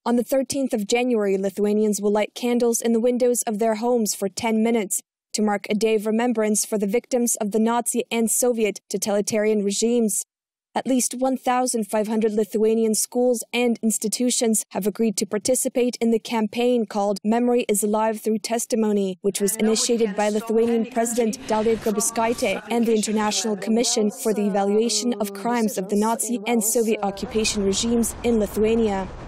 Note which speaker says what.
Speaker 1: On the 13th of January, Lithuanians will light candles in the windows of their homes for 10 minutes to mark a day of remembrance for the victims of the Nazi and Soviet totalitarian regimes. At least 1,500 Lithuanian schools and institutions have agreed to participate in the campaign called Memory is Alive Through Testimony, which was initiated by Lithuanian President Dalia Grybauskaite and the International Commission for the Evaluation of Crimes of the Nazi and Soviet occupation regimes in Lithuania.